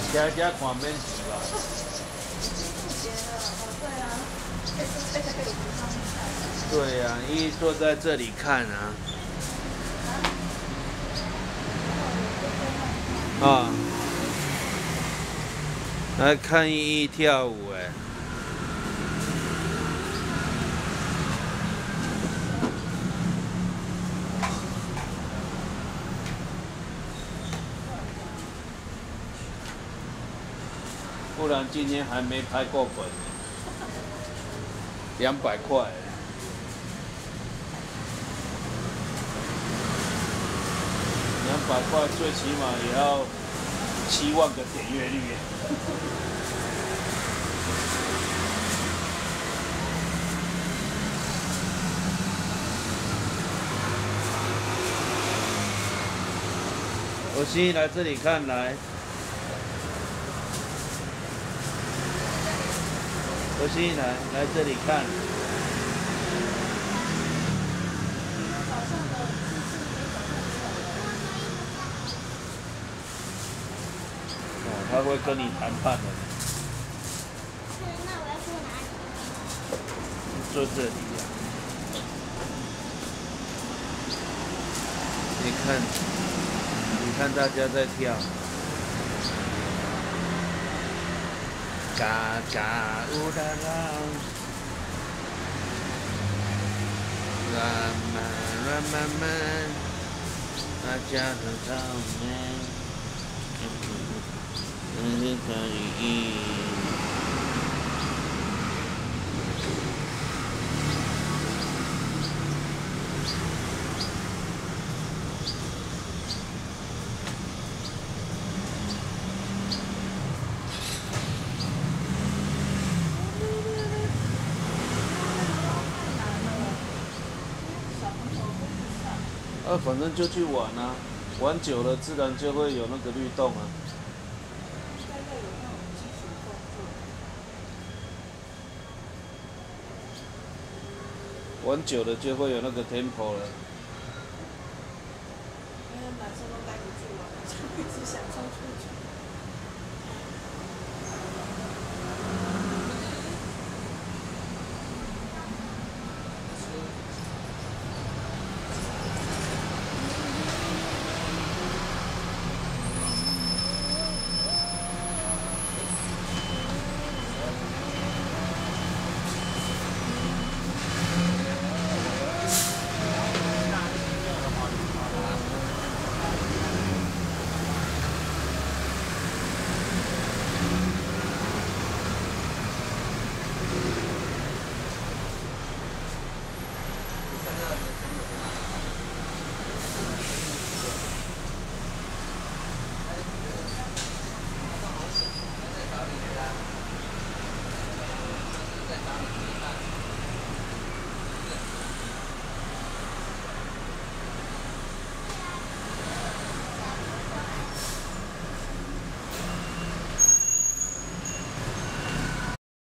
家家看免钱吧？对呀、一坐在这里看啊。啊，来看依依跳舞哎。不然今天还没拍过本，200块。200块最起码也要7万个点阅率。我先来这里看来。我先来这里看。哦，他会跟你谈判的。 那我要坐哪里？ 坐这里呀、你看大家在跳。嘎嘎乌拉拉，慢慢，大家都好美，可以。反正就去玩啊，玩久了自然就会有那个律动啊。玩久了就会有那个 tempo 了。 因为男生都待不住啊，就一直想冲出去。